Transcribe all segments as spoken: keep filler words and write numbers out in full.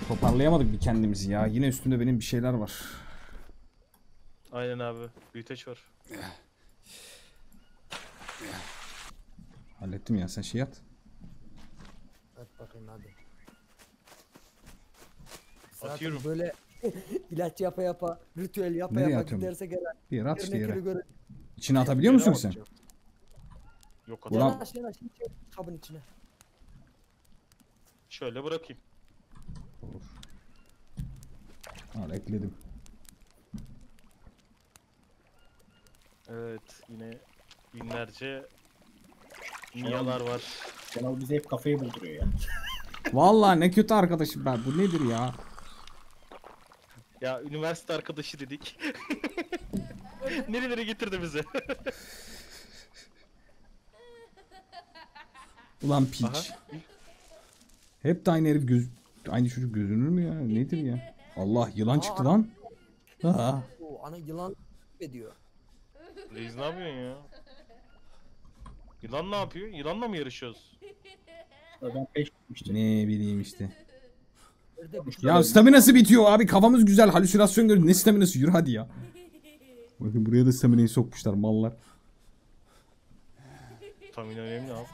Toparlayamadık bir kendimizi ya. Yine üstümde benim bir şeyler var. Aynen abi. Büyüteç var. Hallettim ya, sen şey at. At bakayım hadi. Atıyorum. Zaten böyle ilaç yapa yapa, ritüel yapa Nereye yapa atıyorum? giderse gelen. Bir yere at işte yere. Göre... İçine atabiliyor musun sen? Yok Ulan- adam. Yanaş yanaş hiç yok kabın içine. Şöyle bırakayım. Olur. Al, ekledim. Evet yine binlerce miyalar var. Cenal bize hep kafayı bulduruyor ya. Vallahi ne kötü arkadaşım ben. Bu nedir ya? Ya üniversite arkadaşı dedik. Nerelere getirdi bizi? Ulan piç. Aha. Hep de aynı herif göz... Aynı çocuk gözünür mü ya? Nedir ya? Allah, yılan çıktı lan. Aa. Oo, ana yılan ediyor. Reis ne yapıyorsun ya? Yılan ne yapıyor? Yılanla mı yarışıyoruz? Ben peş gitmiştim. Ne bileyim işte. Nerede bir Ya staminası bitiyor abi. Kafamız güzel. Halüsinasyon görüyoruz. Ne staminası? Yürü hadi ya. Bakın buraya da staminayı sokmuşlar mallar. Tahmin önemli abi.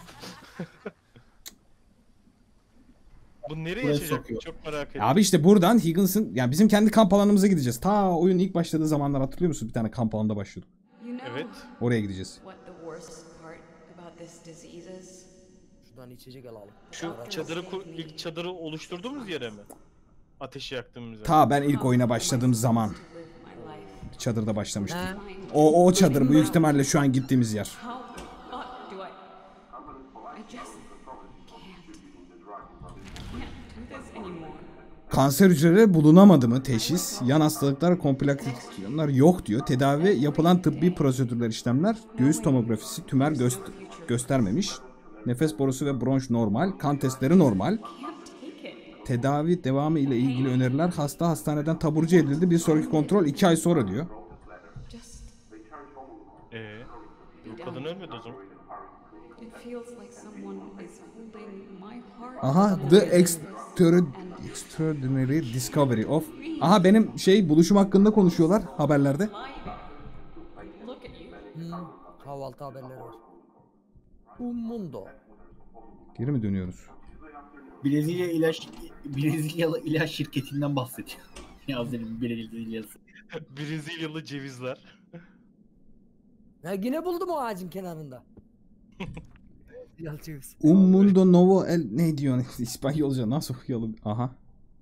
Bu nereye Buraya açacak? sokuyor. Çok merak ettim. Abi işte buradan Higgins'ın, yani bizim kendi kamp alanımıza gideceğiz. Ta oyun ilk başladığı zamanlar hatırlıyor musun? Bir tane kamp alanında başlıyorduk. You know Evet. Oraya gideceğiz. what the worst part about this disease is? Şuradan içecek alalım. Şu çadırı kur- ilk çadırı oluşturduğumuz yere mi? Ateşi yaktığımız yere. Ta ben ilk oyuna başladığım zaman To live my life. çadırda başlamıştım. Ha? O o çadır büyük ihtimalle şu an gittiğimiz yer. How the fuck do I? I just can't. Can't do this anymore. Kanser hücreleri bulunamadı mı? Teşhis. Yan hastalıklar, komplikasyonlar yok diyor. Tedavi yapılan tıbbi prosedürler, işlemler. Göğüs tomografisi tümör göst göstermemiş. Nefes borusu ve bronş normal. Kan testleri normal. Can't take it. Tedavi devamı ile ilgili öneriler. Hasta hastaneden taburcu edildi. Bir sonraki kontrol iki ay sonra diyor. Just Ee, bu kadın ölmedi o zaman. it feels like someone is holding my heart. Aha, The Extra- Extraordinary Discovery of. Aha, benim şey buluşum hakkında konuşuyorlar haberlerde. Look at you. Hmm, kahvaltı haberleri var. Umundo. Geri mi dönüyoruz? Brezilya ilaç Brezilyalı ilaç şirketinden bahsediyor. Yazdım Brezilyası. Brezilyalı cevizler. Ya yine buldum o ağacın kenarında. Yalçız. Un mundo novo el... Ne diyor? İspanyolca nasıl okuyalım? Aha.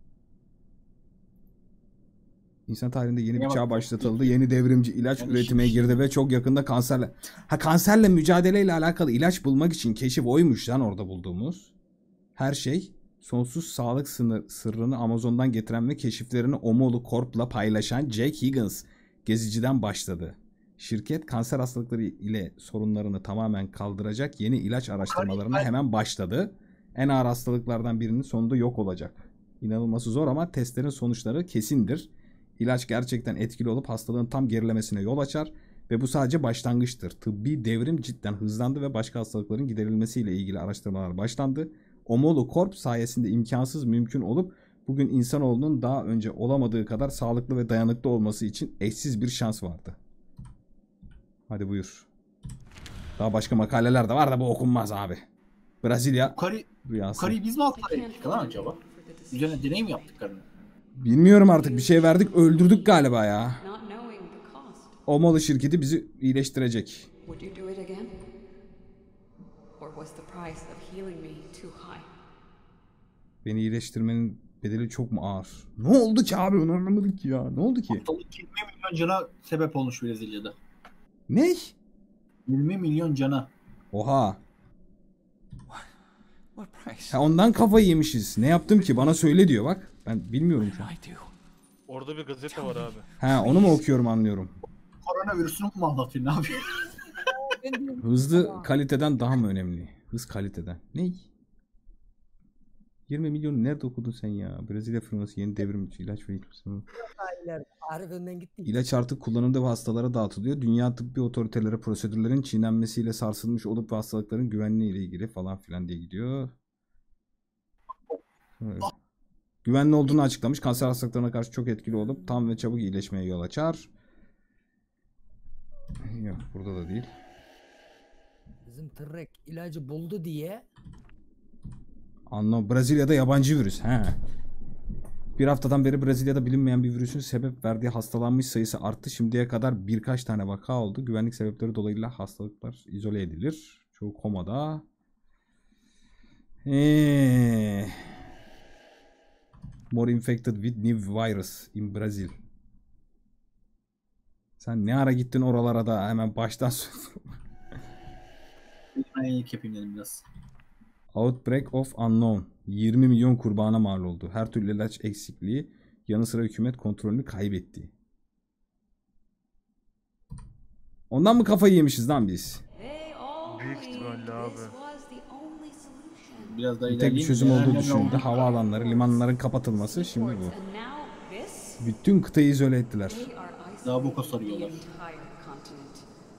İnsan tarihinde yeni bir çağ başlatıldı. Yeni devrimci ilaç Yani üretime şimdi- girdi ve çok yakında kanserle... Ha, kanserle mücadeleyle alakalı ilaç bulmak için keşif oymuş lan orada bulduğumuz. Her şey sonsuz sağlık sınır, sırrını Amazon'dan getiren ve keşiflerini Omolu Corp'la paylaşan Jack Higgins geziciden başladı. Şirket kanser hastalıkları ile sorunlarını tamamen kaldıracak yeni ilaç araştırmalarına hemen başladı. En ağır hastalıklardan birinin sonunda yok olacak. İnanılması zor ama testlerin sonuçları kesindir. İlaç gerçekten etkili olup hastalığın tam gerilemesine yol açar ve bu sadece başlangıçtır. Tıbbi devrim cidden hızlandı ve başka hastalıkların giderilmesiyle ilgili araştırmalar başlandı. Omolu Corp sayesinde imkansız mümkün olup bugün insanoğlunun daha önce olamadığı kadar sağlıklı ve dayanıklı olması için eşsiz bir şans vardı. Hadi buyur. Daha başka makaleler de var da bu okunmaz abi. Brezilya Kari, rüyası. Kari biz mi hastanelik lan acaba? Üzerine deney mi yaptık karını? Bilmiyorum artık, bir şey verdik öldürdük galiba ya. Not knowing the cost. Omolu şirketi bizi iyileştirecek. Would you do it again? Or was the price of healing me too high? Beni iyileştirmenin bedeli çok mu ağır? Ne oldu ki abi, onu anlamadık ki ya. Ne oldu ki? Hastalık yirmi milyon cana sebep olmuş Brezilya'da. Ne? yirmi milyon cana. Oha. What price? Ha, ondan kafayı yemişiz. Ne yaptım ki? Bana söyle diyor bak. Ben bilmiyorum şu an. I do. Orada bir gazete var abi. Ha, onu mu okuyorum, anlıyorum. Koronavirüsünü mu anlatıyor, ne yapıyor? Hızlı kaliteden daha mı önemli? Hız kaliteden. Ne? yirmi milyonu nerede okudun sen ya? Brezilya firması yeni devrimci ilaç ve Aileler. Arif önden gitti. İlaç artık kullanıldı ve hastalara dağıtılıyor. Dünya tıbbi otoritelere prosedürlerin çiğnenmesiyle sarsılmış olup ve hastalıkların güvenliği ile ilgili falan filan diye gidiyor. Evet. Güvenli olduğunu açıklamış. Kanser hastalıklarına karşı çok etkili olup tam ve çabuk iyileşmeye yol açar. Yok burada da değil. Bizim tırrek ilacı buldu diye. Anlam Brezilya'da yabancı virüs. He. Bir haftadan beri Brezilya'da bilinmeyen bir virüsün sebep verdiği hastalanmış sayısı arttı. Şimdiye kadar birkaç tane vaka oldu. Güvenlik sebepleri dolayısıyla hastalıklar izole edilir. Çoğu komada. Eee. More infected with new virus in Brazil. Sen ne ara gittin oralara da hemen baştan söyle. Ben ilk yapayım dedim biraz. Outbreak of Unknown. yirmi milyon kurbana mal oldu. Her türlü ilaç eksikliği yanı sıra hükümet kontrolünü kaybetti. Ondan mı kafayı yemişiz lan biz? They all Büyük believed ihtimalle abi. this was the only solution. Biraz daha Tek ilerleyeyim. bir çözüm Neler olduğu neler düşünüldü. oldu. Havaalanları, limanların kapatılması. Şimdi bu. And now this, Bütün kıtayı izole ettiler. they are Daha boka isolating the sarıyorlar. entire continent.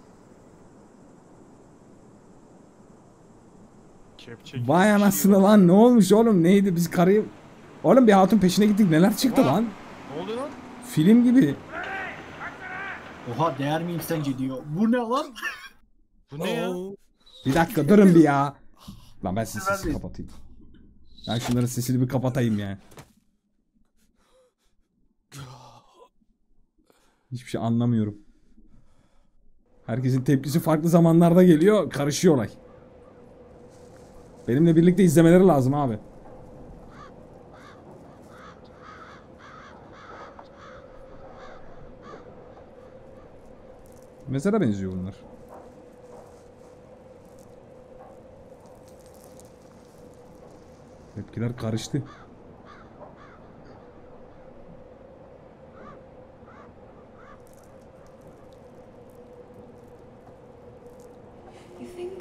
Kepçe gibi Vay bir şey anasını var. lan, ne olmuş oğlum, neydi biz karıyı... Oğlum bir hatun peşine gittik, neler çıktı Aa. lan? Ne oluyor lan? Film gibi. Oha değer miyim sence diyor. Bu ne lan? Bu ne ya? Bir dakika durun bir ya. Lan ben sizin sesini Vermeyin. kapatayım. Ben şunların sesini bir kapatayım ya. Hiçbir şey anlamıyorum. Herkesin tepkisi farklı zamanlarda geliyor. Karışıyor olay. Benimle birlikte izlemeleri lazım abi. Mezara benziyor bunlar. Tepkiler karıştı. You think?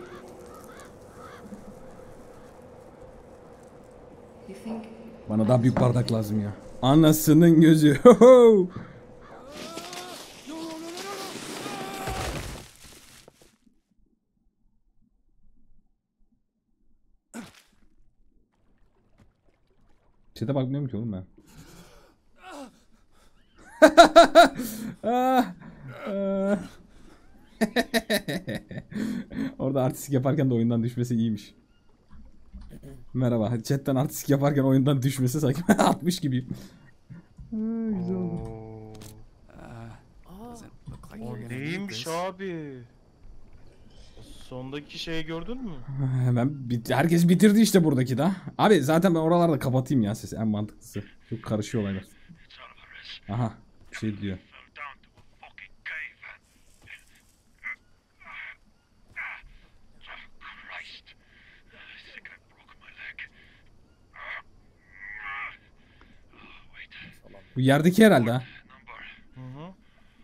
You think? Bana daha büyük bardak lazım ya. Anasının gözü. Ho Çete bakmıyorum ki oğlum ben. Ah, ah. Orada artistik yaparken de oyundan düşmesi iyiymiş. Merhaba. Chatten artistik yaparken oyundan düşmesi sanki ben atmış gibiyim. Ha, güzel oldu. Oo. O neymiş abi? Sondaki şeyi gördün mü? Hemen bit herkes bitirdi işte buradaki da. Abi zaten ben oralarda kapatayım ya sesi, en mantıklısı. Çok karışıyor olaylar. Aha, bir şey diyor. Bu yerdeki herhalde ha. Hı hı.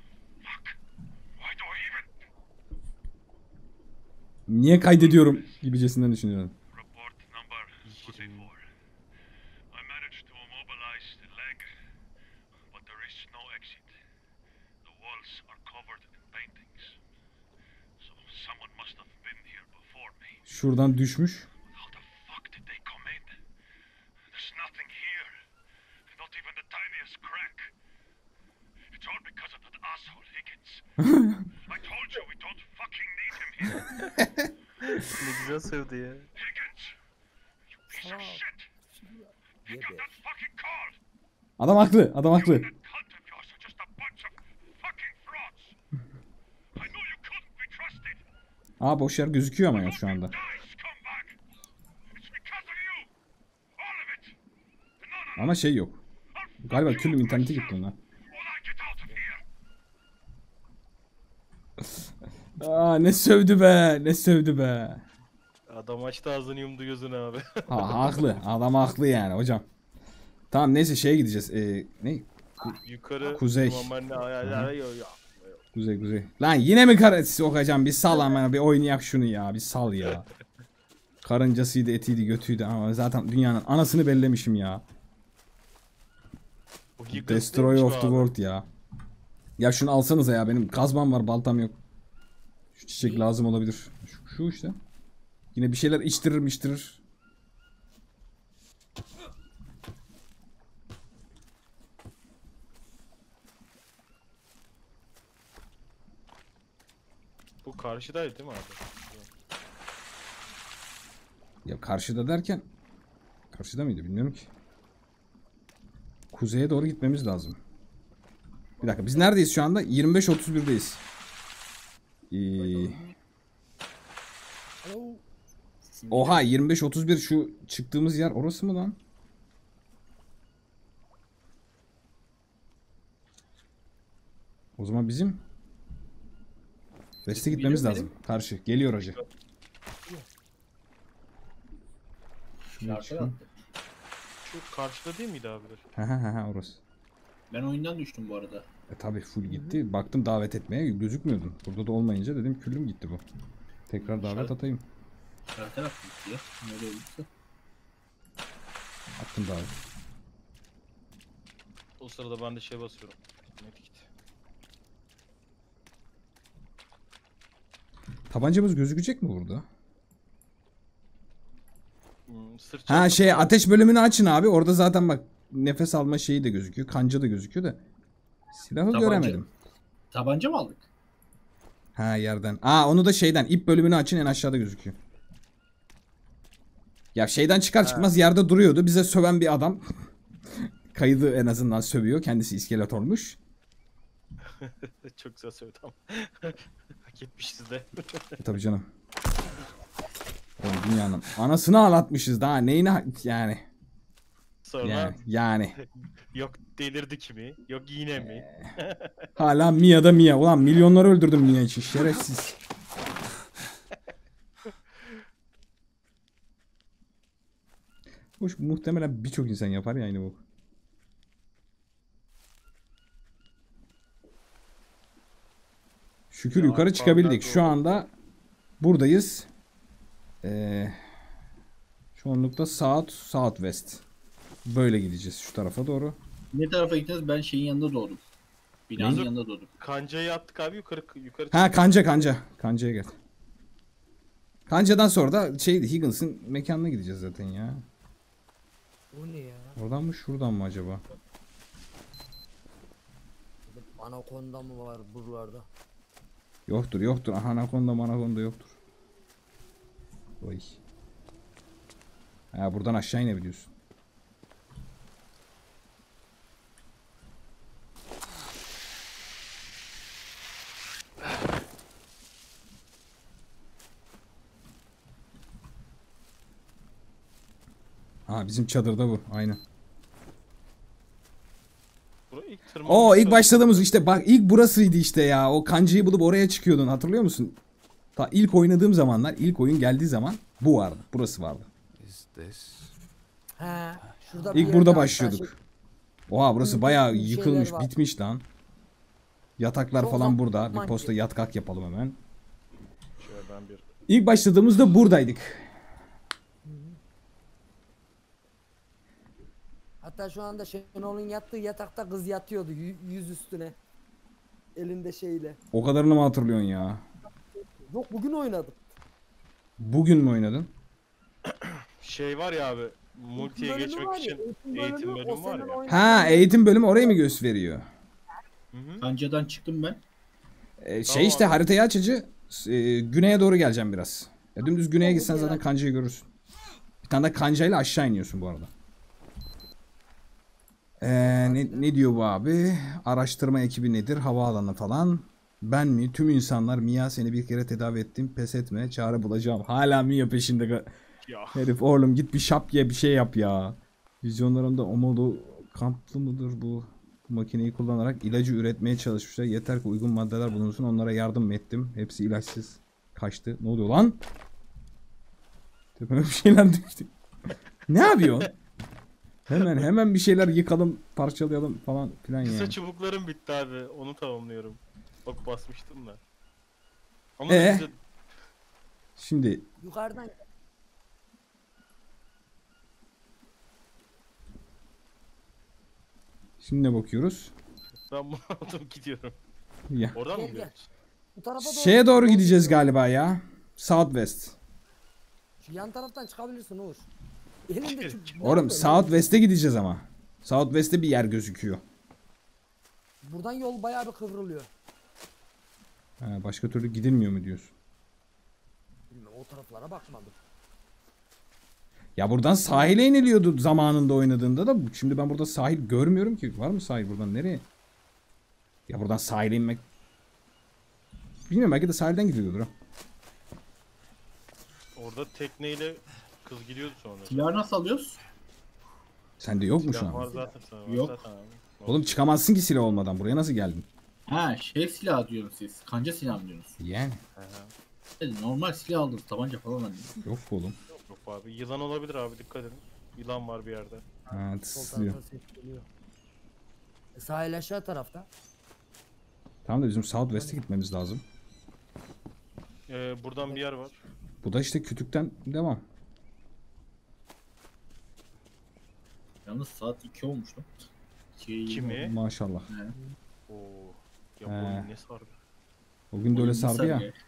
Niye kaydediyorum gibicesinden düşünüyorum. Report number forty-four. I managed to immobilize the leg, but there is no exit. The walls are covered in paintings. So someone must have been here before me. Şuradan düşmüş. How the fuck did they come in? There's nothing here. Not even the tiniest crack. It's all because of that asshole Higgins. I told you we don't fucking need him here. Ne güzel sevdi ya. Higgins! You piece of shit! Pick up that fucking call! Adam haklı, adam haklı. That cult of yours are just a bunch of fucking frauds! I know you couldn't be trusted! Aa boş yer gözüküyor ama ya şu anda. Die, scumbag! It's because of you! All of it! None of Ama şey yok. Galiba küllüm internete gitti onlar. Will I get out of here? Aa ne sövdü be, ne sövdü be. Adam açtı ağzını yumdu gözünü abi. Ha haklı, adam haklı yani hocam. Tamam neyse şeye gideceğiz. Ee, ne? Yukarı. Kuzey. Normal ay ay ay ay. Kuzey kuzey. Lan yine mi karesi okuyacağım? Bir sal ama bir oynayak şunu ya, bir sal ya. Karıncasıydı, etiydi, götüydü ama zaten dünyanın anasını bellemişim ya. O Gigas Destroy neymiş of bu the abi? world ya. Ya şunu alsanıza ya, benim kazmam var, baltam yok. Şu çiçek lazım olabilir. Şu, şu işte. Yine bir şeyler içtirir içtirir. Bu karşıdaydı değil mi abi? Ya karşıda derken karşıda mıydı bilmiyorum ki. Kuzeye doğru gitmemiz lazım. Bir dakika biz neredeyiz şu anda? yirmi beş otuz bir'deyiz. Ee, Alo. oha yirmi beş otuz bir şu çıktığımız yer orası mı lan? O zaman bizim West'e gitmemiz Benim- lazım. Karşı. Geliyor hacı. Şuraya Şarkı çıkın. attı. Şu karşıda değil miydi abiler? Ha ha ha ha, orası. Ben oyundan düştüm bu arada. E tabi full gitti. Baktım davet etmeye gözükmüyordun. Burada da olmayınca dedim küllüm gitti bu. Tekrar davet Şarkı- atayım. Şarkı attı gitti ya. Öyle olursa. Attım davet. O sırada ben de şey basıyorum. Medkit. Tabancamız gözükecek mi burada? Hmm, sırt Ha çantası şey var. ateş bölümünü açın abi. Orada zaten bak nefes alma şeyi de gözüküyor. Kanca da gözüküyor da. Silahı Tabanca. göremedim. Tabanca mı aldık? Ha yerden. Aa onu da şeyden ip bölümünü açın en aşağıda gözüküyor. Ya şeyden çıkar çıkmaz yerde duruyordu. Bize söven bir adam. Kaydı en azından sövüyor. Kendisi iskelet olmuş. Çok güzel söyledi ama. Hak etmişiz de. E, tabii canım. Oğlum dünyanın anasını ağlatmışız daha neyini ha- yani. Sonra Yani yani. yok delirdi kimi? Yok yine mi? Hala Mia'da Mia. Ulan milyonları öldürdüm Mia için. Şerefsiz. Hoş muhtemelen birçok insan yapar ya aynı bu. Şükür Ya, yukarı çıkabildik. parmak Şu oldu. anda buradayız. Ee, çoğunlukla South Southwest. Böyle gideceğiz şu tarafa doğru. Ne tarafa gittiniz? Ben şeyin yanında doğdum. Binanın Yazık. yanında doğdum. Kancayı attık abi yukarı yukarı. Ha kanca kanca. Kancaya gel. Kancadan sonra da şey Higgins'in mekanına gideceğiz zaten ya. Bu ne ya? Oradan mı şuradan mı acaba? Anakonda mı var buralarda? Yoktur yoktur. Aha anakonda manakonda yoktur. Oy. Ha buradan aşağı inebiliyorsun. Ha bizim çadırda bu. Aynen. Buraya ilk Oo ilk tırmanışta- başladığımız işte bak ilk burasıydı işte ya. O kancayı bulup oraya çıkıyordun hatırlıyor musun? Ta ilk oynadığım zamanlar ilk oyun geldiği zaman bu vardı. Burası vardı. Is this? He. Şurada bir İlk yerde burada hatta başlıyorduk. şey- Oha burası Büyük bayağı büyük yıkılmış şeyler var. bitmiş lan. Yataklar Çok falan zor- burada. Bir Mantıklı. posta yatkak yapalım hemen. Şöyle ben bir İlk başladığımızda buradaydık. Hatta şu anda Şenol'un yattığı yatakta kız yatıyordu yü- yüz üstüne. Elinde şeyle. O kadarını mı hatırlıyorsun ya? Yok bugün oynadım. Bugün mü oynadın? şey var ya abi. Multiye Bölümü geçmek var ya, için eğitim eğitim bölümü, o bölümü var senin ya. oynadığın- Ha eğitim bölümü orayı mı gösteriyor? Hı hı. Kancadan çıktım ben. Ee, şey Tamam işte abi. haritayı açıcı e, güneye doğru geleceğim biraz. Ya dümdüz güneye gitsen zaten kancayı görürsün. Bir tane de kancayla aşağı iniyorsun bu arada. Ee, ne, ne diyor bu abi? Araştırma ekibi nedir? Havaalanı falan. Ben mi? Tüm insanlar Mia seni bir kere tedavi ettim. Pes etme. Çare bulacağım. Hala Mia peşinde. ga- Ya. Herif oğlum git bir şap ye bir şey yap ya. Vizyonlarında Omodo kamplı mıdır bu? Bu makineyi kullanarak ilacı üretmeye çalışmışlar. Yeter ki uygun maddeler bulunsun. Onlara yardım ettim. Hepsi ilaçsız kaçtı. Ne oluyor lan? Tepeme bir şeyler düştü. Ne yapıyorsun? Hemen hemen bir şeyler yıkalım, parçalayalım falan filan Kısa yani. çubuklarım bitti abi. Onu tamamlıyorum. Bak basmıştım da. Ama Ee? bize- Şimdi Yukarıdan şimdi ne bakıyoruz? ben bunu aldım gidiyorum. Ya. Oradan mı Gel, gel. gidiyoruz? bu tarafa doğru. Şeye doğru gideceğiz galiba ya. Southwest. Şu yan taraftan çıkabilirsin Uğur. Elinde şu- Oğlum Southwest'e gideceğiz ama. Southwest'te bir yer gözüküyor. Buradan yol bayağı bir kıvrılıyor. Ha, başka türlü gidilmiyor mu diyorsun? Bilmiyorum, o taraflara bakmadım. Ya buradan sahile iniliyordu zamanında oynadığında da. Şimdi ben burada sahil görmüyorum ki. Var mı sahil buradan nereye? Ya buradan sahile inmek... Bilmiyorum, belki de sahilden gidiyordur ha. Orada tekneyle kız gidiyordu sonra. Silahı nasıl alıyoruz? Sende yok mu şu Silah an? var zaten sana. var Yok. zaten abi. Oğlum çıkamazsın ki silah olmadan. Buraya nasıl geldin? Ha şey silahı diyorsunuz siz. Kanca silahı mı diyorsunuz? Yani. Aha. Evet, normal silah aldınız. Tabanca falan aldınız. Yok oğlum. Yok abi. Yılan olabilir abi, dikkat edin. Yılan var bir yerde. Ha, Sol tıslıyor. tarafta ses geliyor. E, sahil aşağı tarafta. Tamam da bizim Southwest'e gitmemiz lazım. Ee, buradan bir yer var. Bu da işte kütükten devam. Yalnız saat iki olmuş lan. ikiye yirmi Kimi? oldu. Maşallah. He. Oo. Ya bu He. oyun ne sardı? O gün de öyle Oyun sardı sarı ya.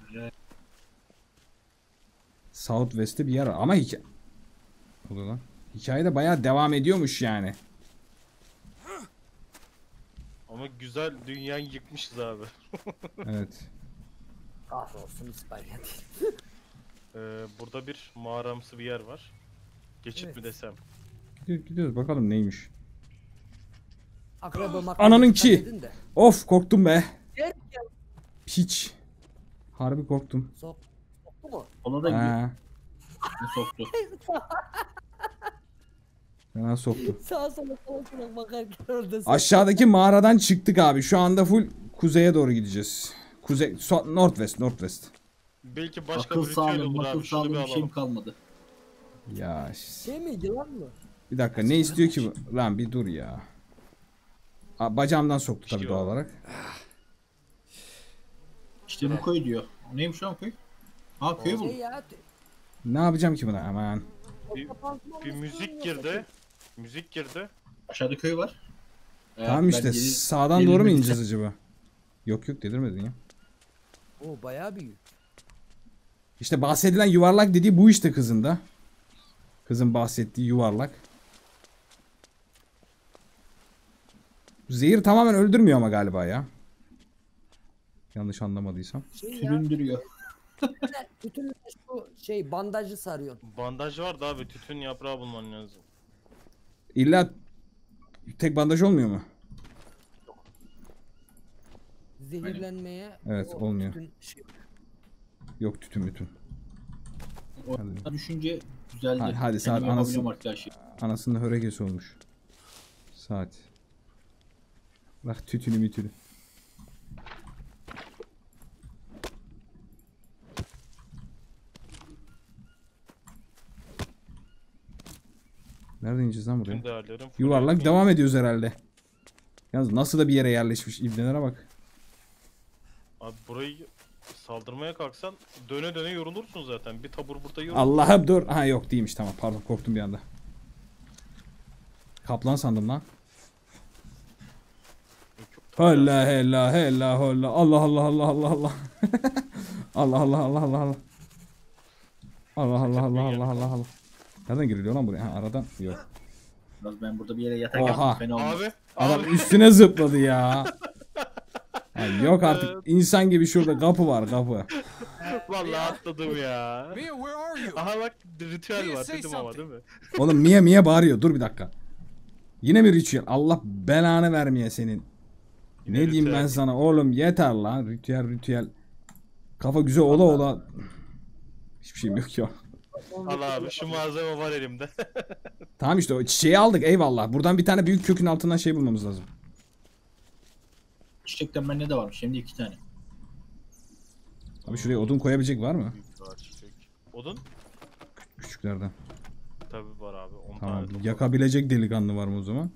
Southwest'te bir yer var. Ama hikaye... O da lan. Hikaye de bayağı devam ediyormuş yani. Ama güzel, dünyayı yıkmışız abi. Evet. Kahrolsun İspanya değil. Ee, burada bir mağaramsı bir yer var. Geçit Evet. mi desem? Gidiyoruz, gidiyoruz bakalım neymiş. Akraba makraba Ananın dikkat ki. edin de. Of korktum be. Gel gel. Hiç. Harbi korktum. Sok. Soktu mu? Ona da gidiyor. Ha, Ne soktu. fena soktu. Sağa sola sağa sola bakarken orada soktu. Aşağıdaki mağaradan çıktık abi. Şu anda full kuzeye doğru gideceğiz. Kuzey, so, Northwest, Northwest. Belki başka Akıl bir ritüel sağlığı, olur akıl abi. Şunu bir sağlığı bir şeyim alalım. kalmadı. Ya ş- Şey mi yılan mı? bir dakika ne istiyor ki bu? Lan bir dur ya. Aa, bacağımdan soktu tabii İstiyor. doğal olarak. İşte bu köy diyor. Neymiş lan köy? Ha köy bu. Şey ya. Ne yapacağım ki buna aman. Bir, bir müzik girdi. Müzik girdi. Aşağıda köy var. Ee, Tamam ben işte geri- sağdan geri doğru mu dönüşte- ineceğiz acaba? Yok yok dedirmedin ya. Oo bayağı büyük. İşte bahsedilen yuvarlak dediği bu işte kızın da. Kızın bahsettiği yuvarlak. Zehir tamamen öldürmüyor ama galiba ya. Yanlış anlamadıysam. Şey ya. Süründürüyor. Bütün şu şey bandajı sarıyor. Bandaj vardı abi. Tütün yaprağı bulman lazım. İlla tek bandaj olmuyor mu? Zehirlenmeye. Evet, o olmuyor. bütün şey- Yok tütün bütün. O Hadi. düşünce güzeldi. Hadi, hadi, saat Kendim anası- yapabiliyorum artık her şeyi. Anasının hörekesi olmuş. Saat. Bak tütünü mütünü. Nereden ineceğiz lan buraya? Tüm değerlerim. full Yuvarlak yakın. devam ediyoruz herhalde. Yalnız nasıl da bir yere yerleşmiş ibnelere bak. Abi burayı saldırmaya kalksan döne döne yorulursun zaten. Bir tabur burada yorulur. Allah'ım dur. Ha yok değilmiş tamam pardon korktum bir anda. Kaplan sandım lan. Çok tabii. Hella hella hella holla. Allah Allah Allah Allah Allah. Allah Allah Allah Allah Allah. Allah Allah Allah Allah Allah Allah. Nereden giriliyor lan buraya? Ha, aradan yok. Biraz ben burada bir yere yatak Oha. yaptım. Fena olmaz. Abi. Adam Abi. üstüne zıpladı ya. Ha, yok artık insan gibi şurada kapı var kapı. Vallahi atladım ya. Mia, where are you? Aha bak ritüel Mia, var say dedim ama değil something. mi? Oğlum Mia Mia bağırıyor dur bir dakika. Yine mi ritüel? Allah belanı vermeye senin. Yine Ne diyeyim ritüel. ben sana oğlum yeter lan ritüel ritüel. Kafa güzel ola ola. Hiçbir şeyim yok ya. Al abi şu malzeme var elimde. Tamam işte o çiçeği aldık eyvallah. Buradan bir tane büyük kökün altından şey bulmamız lazım. Çiçekten bende de varmış. Hem de iki tane. Abi şuraya odun koyabilecek var mı? Var çiçek. Odun? Küçüklerden. Tabii var abi. on Tamam. tane toplam. Yakabilecek delikanlı var mı o zaman?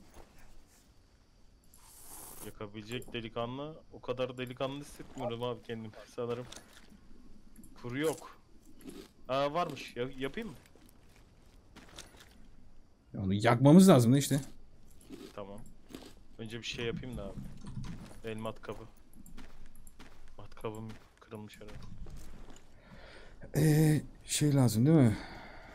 Yakabilecek delikanlı. O kadar delikanlı hissetmiyorum abi kendimi sanırım. Kuru yok. Aa varmış. Ya- yapayım mı? Onu yakmamız lazım da işte. Tamam. Önce bir şey yapayım da abi. El matkabı. Matkabım kırılmış herhalde. Ee, şey lazım değil mi?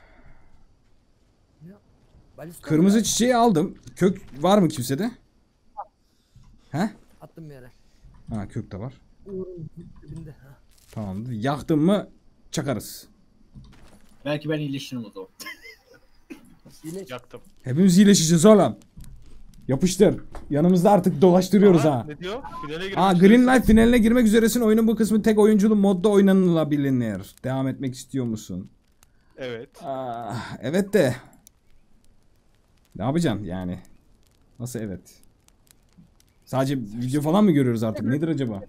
Baliston Kırmızı mu çiçeği aldım. Kök var mı kimsede? He? attım bir yere. Ha kök de var. Uğur'un dibinde. Ha. Tamamdır. Yaktın mı çakarız. Belki ben iyileşirim o zaman. Yine Yaktım. Hepimiz iyileşeceğiz oğlum. Yapıştır. Yanımızda artık dolaştırıyoruz Aa, ha. ne diyor? Finale girmek Aa, üzeresin. Green Light finaline girmek üzeresin. Oyunun bu kısmı tek oyunculu modda oynanılabilir. Devam etmek istiyor musun? Evet. Ah, evet de. Ne yapacaksın yani? Nasıl evet? Sadece video falan mı görüyoruz artık? Nedir acaba?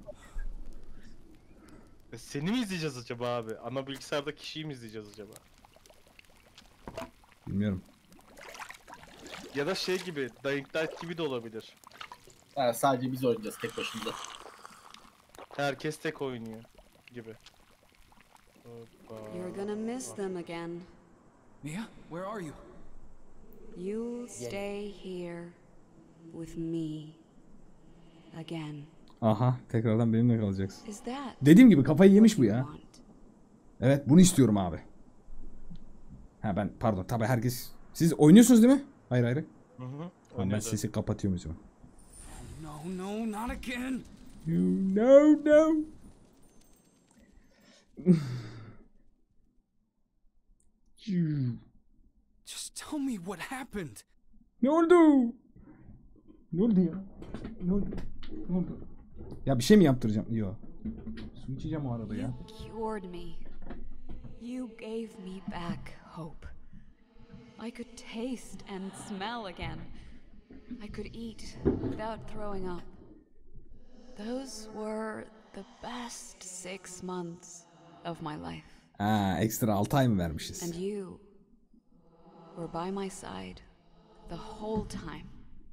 E, Seni mi izleyeceğiz acaba abi? Ana bilgisayarda kişiyi mi izleyeceğiz acaba? Bilmiyorum. Ya da şey gibi, Dying Light gibi de olabilir. Ha, sadece biz oynayacağız tek başımıza. Herkes tek oynuyor gibi. Hoppa. You're gonna miss them again. Mia, where are you? You'll stay here with me again. Aha, tekrardan benimle kalacaksın. Is that Dediğim gibi kafayı yemiş bu what you ya. want? Evet, bunu istiyorum abi. Ha ben pardon tabii herkes. Siz oynuyorsunuz değil mi? Hayır hayır. Hı hı. Tamam, ben Oynuyoruz abi. sesi kapatıyorum o zaman. No, no, not again. No no. Just tell me what happened. Ne oldu? Ne oldu ya? Ne oldu? Ne oldu? Ya bir şey mi yaptıracağım? Yok. Su içeceğim o arada ya. You cured me. You gave me back hope. I could taste and smell again. I could eat without throwing up. Those were the best six months of my life. Ha, ekstra altı ay mı vermişiz? And you were by my side the whole time.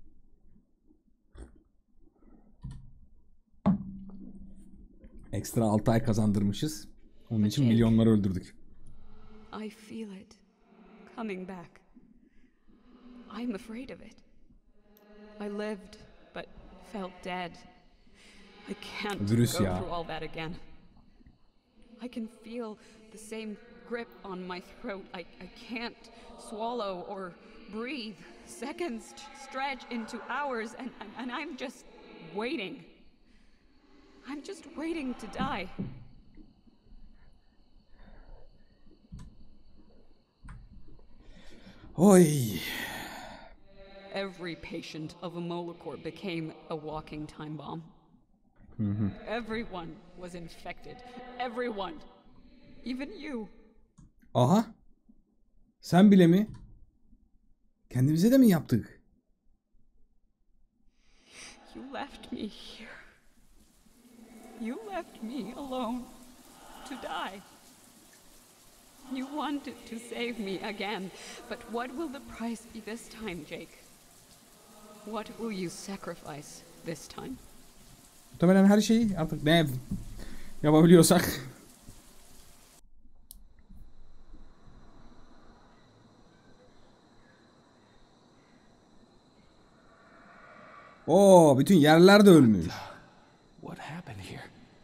Ekstra altı ay kazandırmışız. Onun için Jake. milyonları öldürdük. I feel it coming back. I'm afraid of it. I lived but felt dead. I can't Virüs go ya. through all that again. I can feel the same grip on my throat. I, I can't swallow or breathe. Seconds stretch into hours and, and, and I'm just waiting. I'm just waiting to die. Oy. Every patient of a Molocor became a walking time bomb. Everyone was infected. Everyone. Even you. Aha. Sen bile mi? Kendimize de mi yaptık? You left me here. You left me alone to die. You wanted to save me again, but what will the price be this time, Jake? What will you sacrifice this time? Muhtemelen her şeyi artık ne yapabiliyorsak. Oo, bütün yerler de ölmüş. What happened here?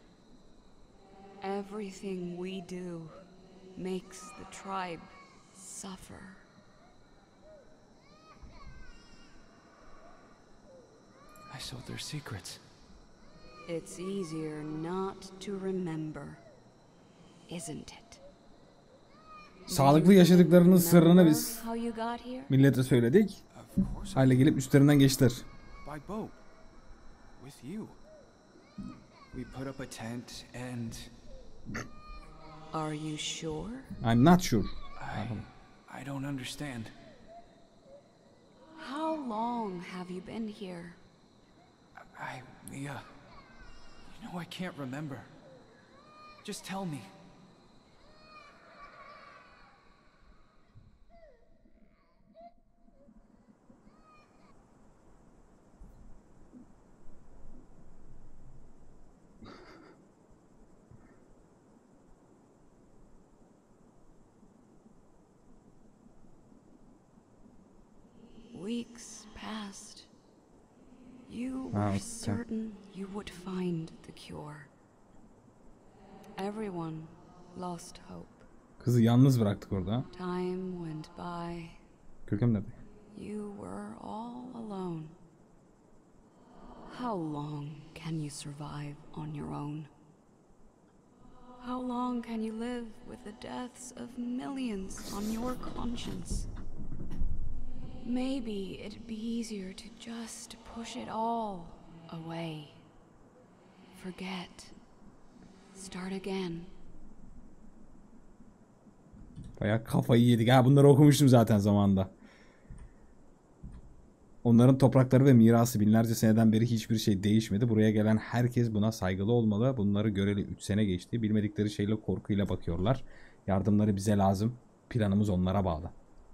Everything we do makes the tribe suffer. I sold their secrets. It's easier not to remember, isn't it? Sağlıklı yaşadıklarının sırrını biz How you got here? millete söyledik. Of course, Hale gelip üstlerinden geçtiler. by boat. With you. We put up a tent and Are you sure? I'm not sure. I I don't understand. How long have you been here? I Mia. You know I can't remember. Just tell me. Weeks passed. You Ah, were okay. certain you would find the cure. Everyone lost hope. Kızı yalnız bıraktık orada. Time went by. Görkem nerede? You were all alone. How long can you survive on your own? How long can you live with the deaths of millions on your conscience? Maybe it'd be easier to just push it all away. Forget. Start again. Bayağı kafayı yedik. Ha, bunları okumuştum zaten zamanında. Onların toprakları ve mirası binlerce seneden beri hiçbir şey değişmedi. Buraya gelen herkes buna saygılı olmalı. Bunları göreli üç sene geçti. Bilmedikleri şeyle korkuyla bakıyorlar. Yardımları bize lazım. Planımız onlara bağlı.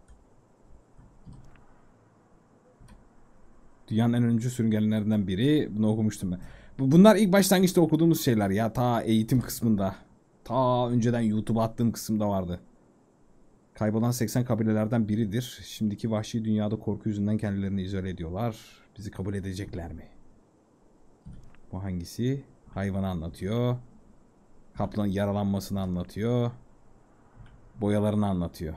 Dünyanın en öncü sürüngenlerinden biri. Bunu okumuştum ben. Bunlar ilk başlangıçta okuduğumuz şeyler ya. Ta eğitim kısmında. Ta önceden YouTube'a attığım kısımda vardı. Kaybolan seksen kabilelerden biridir. Şimdiki vahşi dünyada korku yüzünden kendilerini izole ediyorlar. Bizi kabul edecekler mi? Bu hangisi? Hayvanı anlatıyor. Kaplanın yaralanmasını anlatıyor. Boyalarını anlatıyor.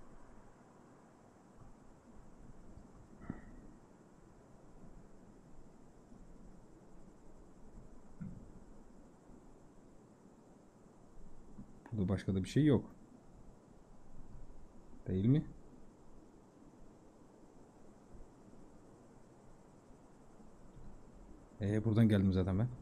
Burada başka da bir şey yok. Değil mi? Ee, buradan geldim zaten ben.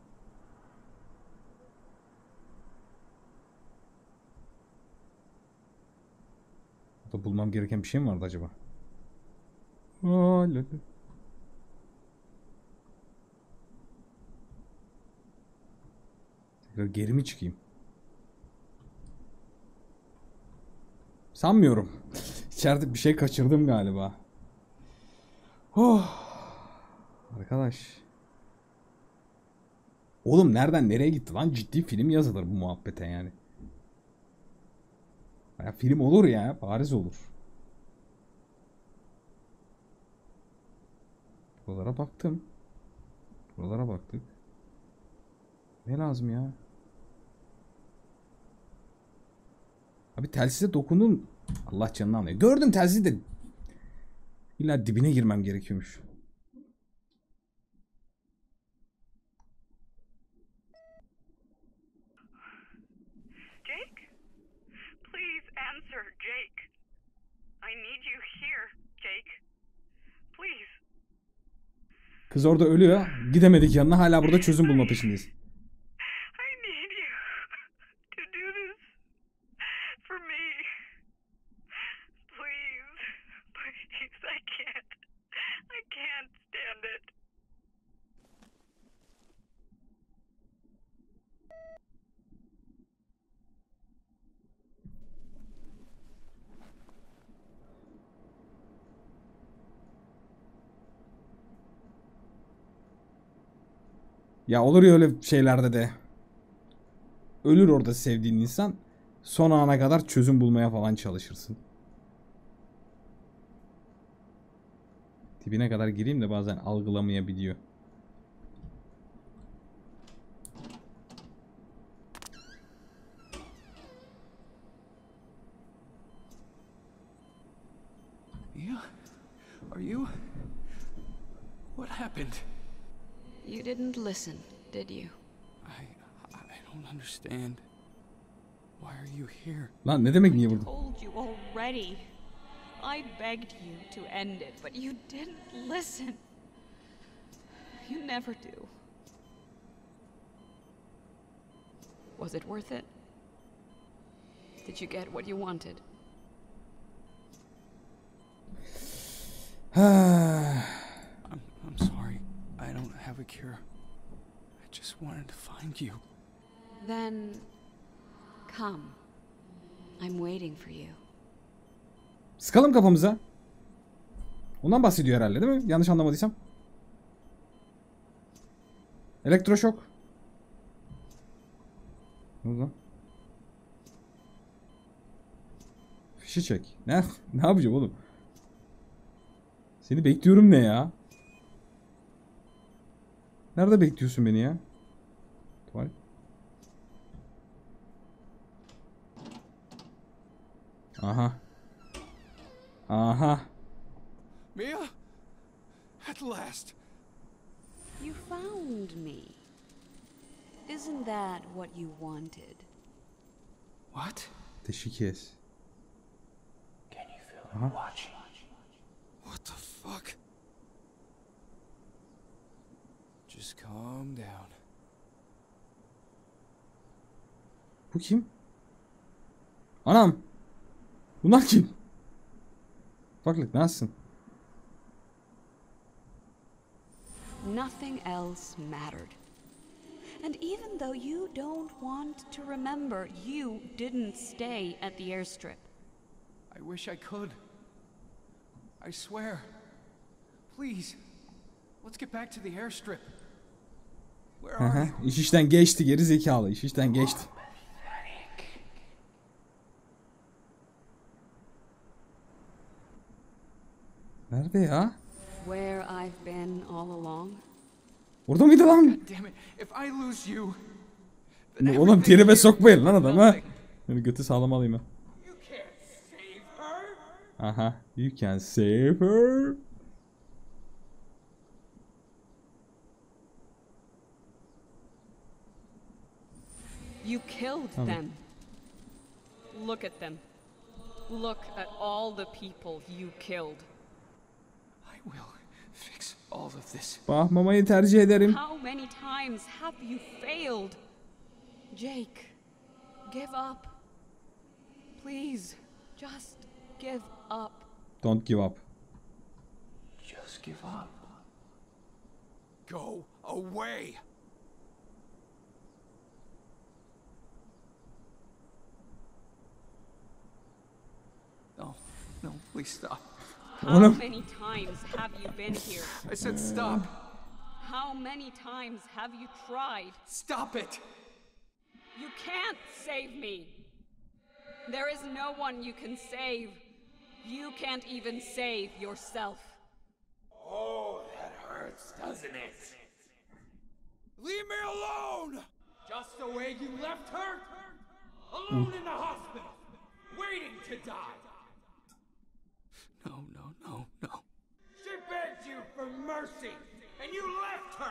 Burada bulmam gereken bir şey mi vardı acaba? Aa, lala. Tekrar geri mi çıkayım? Sanmıyorum. İçeride bir şey kaçırdım galiba. Oh. Arkadaş. Oğlum nereden nereye gitti lan? Ciddi film yazılır bu muhabbete yani. Ya film olur ya. Bariz olur. Buralara baktım. Buralara baktık. Ne lazım ya? Abi telsize dokundum. Allah canını almıyor. Gördüm telsizi de. İlla dibine girmem gerekiyormuş. Jake? Please answer, Jake. I need you here, Jake. Please. Kız orada ölüyor. Gidemedik yanına. Hala burada çözüm bulma peşindeyiz. Ya olur ya öyle şeylerde de. Ölür orada sevdiğin insan. Son ana kadar çözüm bulmaya falan çalışırsın. Dibine kadar gireyim de bazen algılamayabiliyor. Mia? Are you? What happened? You didn't listen, did you? I I don't understand. Why are you here? Lan ne demek niye I burada? told you already. I begged you to end it, but you didn't listen. You never do. Was it worth it? Did you get what you wanted? I'm I'm sorry. I don't have a cure. I just wanted to find you. Then come. I'm waiting for you. Sıkalım kafamıza. Ondan bahsediyor herhalde değil mi? Yanlış anlamadıysam. Elektroşok. Ne oldu lan? Fişi çek. Ne? Ne yapacağım oğlum? Seni bekliyorum ne ya? Nerede bekliyorsun beni ya? Tuvalet. Aha. Aha. Mia? At last. You found me. Isn't that what you wanted? What? Teşvik et. Can you feel Uh-huh. watching? What the fuck? Just calm down. Bu kim? Anam. Bunlar kim? Baklık nasılsın? Nothing else mattered. And even though you don't want to remember, you didn't stay at the airstrip. I wish I could. I swear. Please. Let's get back to the airstrip. Where are Aha, you? iş işten geçti geri zekalı. İş işten geçti. Nerede ya? Where I've been all along. Orada mıydı lan? God damn it. If I lose you, then Oğlum everything tribe here sokmayın lan means adamı. nothing. Beni götü sağlam alayım ha. You can't save her. Aha. You can save her. You killed Oh. them. Look at them. Look at all the people you killed. I will fix all of this. Bakmamayı tercih ederim. How many times have you failed? Jake, give up. Please, just give up. Don't give up. Just give up. Go away. No, no, please stop. How Oğlum. many times have you been here? I said stop. How many times have you tried? Stop it. You can't save me. There is no one you can save. You can't even save yourself. Oh, that hurts, doesn't it? Leave me alone! Just the way you left her? Alone in the hospital, waiting to die. No, no, no, no. She begged you for mercy, and you left her.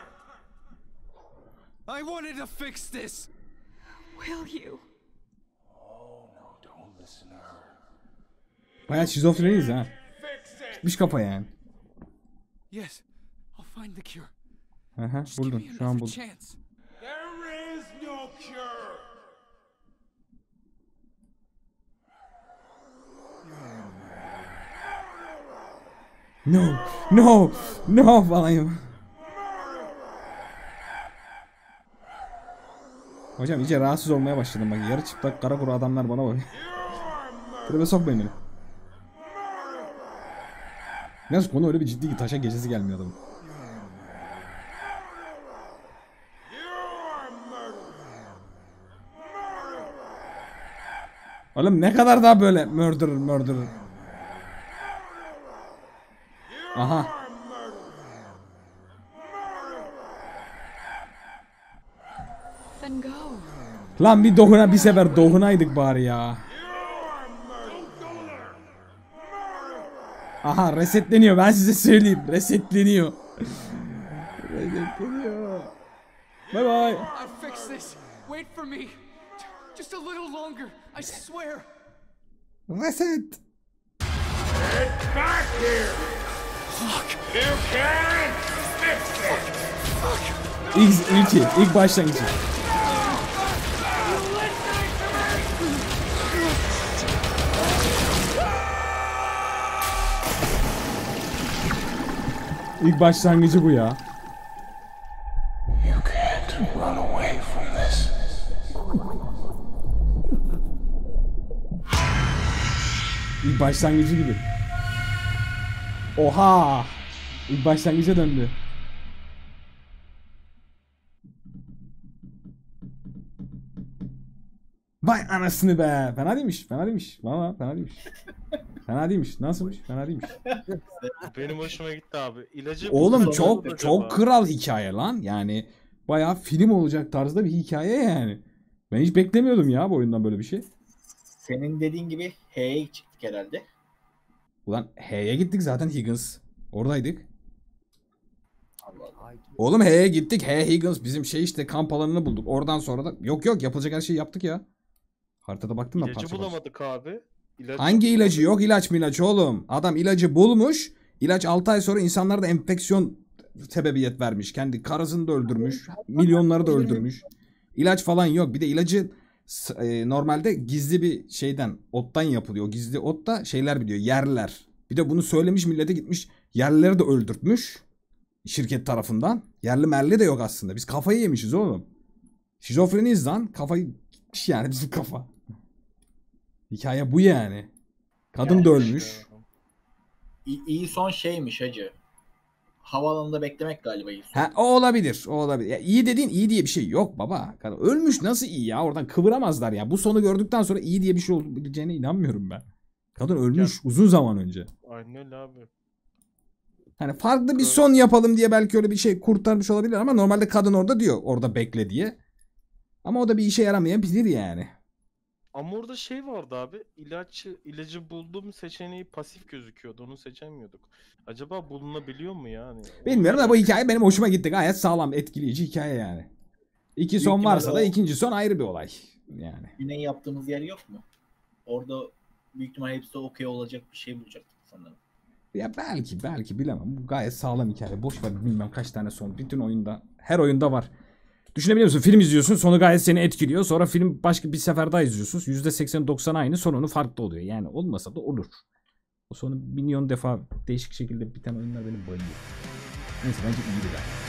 I wanted to fix this. Will you? Oh, no, don't listen to her. Bayağı şizofreniyiz ha. Fix it! Gitmiş kafa yani. Yes, I'll find the cure. Aha, Just give buldum. me Şu an another buldum. chance. There is no cure. No, no, no falan. Hocam iyice rahatsız olmaya başladım bak. Yarı çıplak kara kuru adamlar bana bak. Tribe sokmayın beni. Yalnız konu öyle bir ciddi ki taşa gecesi gelmiyor adamın. Oğlum ne kadar daha böyle murder murder. Aha. Then go. Lan bir dokuna bir sefer dokunaydık bari ya. Aha resetleniyor ben size söyleyeyim. Resetleniyor. Resetleniyor. Bye bye. I'll fix this. Wait for me. Just a little longer. I swear. Reset. Back here! Fuck! You can't fix it! İlk, ilki, ilk başlangıcı. İlk başlangıcı bu ya. You can't run away from this. İlk başlangıcı gibi. Oha! İlk başlangıca döndü. Vay anasını be. Fena değilmiş. Fena değilmiş. Valla fena değilmiş. Fena değilmiş. Nasılmış? Fena değilmiş. Benim hoşuma gitti abi. İlacı Oğlum bulsam çok olur çok acaba? kral hikaye lan. Yani bayağı film olacak tarzda bir hikaye yani. Ben hiç beklemiyordum ya bu oyundan böyle bir şey. Senin dediğin gibi H'ye çıktık herhalde. Ulan H'ye gittik zaten Higgins. Oradaydık. Ay, Oğlum H'ye gittik. H Higgins bizim şey işte kamp alanını bulduk. Oradan sonra da yok yok yapılacak her şeyi yaptık ya. Haritada baktım ben İlacı parça parça. bulamadık abi. İlacı Hangi ilacı? bulamadık. Yok ilaç mı ilaç oğlum. Adam ilacı bulmuş. İlaç altı ay sonra insanlarda enfeksiyon sebebiyet vermiş. Kendi karısını da öldürmüş. Milyonları da öldürmüş. İlaç falan yok. Bir de ilacı s- e, normalde gizli bir şeyden, ottan yapılıyor. O gizli ot da şeyler biliyor. Yerler. Bir de bunu söylemiş millete gitmiş. Yerlileri de öldürtmüş. Şirket tarafından. Yerli merli de yok aslında. Biz kafayı yemişiz oğlum. Şizofreniyiz lan. Kafayı gitmiş yani bizim kafa. Hikaye bu yani. Kadın Yani da işte. ölmüş. İyi, iyi son şeymiş hacı. Havaalanında beklemek galiba iyi son. Ha, o olabilir. O olabilir. Ya, iyi dediğin iyi diye bir şey yok baba. Kadın ölmüş nasıl iyi ya? Oradan kıvıramazlar ya. Bu sonu gördükten sonra iyi diye bir şey olabileceğine inanmıyorum ben. Kadın ölmüş uzun zaman önce. Aynen öyle abi. Hani farklı bir Evet. son yapalım diye belki öyle bir şey kurtarmış olabilir ama normalde kadın orada diyor. Orada bekle diye. Ama o da bir işe yaramayabilir yani. Ama orada şey vardı abi. İlaçı, ilacı bulduğum seçeneği pasif gözüküyordu. Onu seçemiyorduk. Acaba bulunabiliyor mu yani? Bilmiyorum da bu hikaye benim hoşuma gitti. Gayet sağlam, etkileyici hikaye yani. İki Büyük son varsa ihtimalle da o- ikinci son ayrı bir olay. Yani. Güney yaptığımız yer yok mu? Orada büyük ihtimal hepsi okey olacak bir şey bulacaktık sanırım. Ya belki belki bilemem. Bu gayet sağlam hikaye. Boş ver bilmem kaç tane son. Bütün oyunda her oyunda var. Düşünebiliyor musun? Film izliyorsun. Sonu gayet seni etkiliyor. Sonra film başka bir sefer daha izliyorsun. yüzde seksen doksan aynı. Sonunu farklı oluyor. Yani olmasa da olur. O sonu milyon defa değişik şekilde biten oyunlar beni bayıyor. Neyse bence iyi bir daha.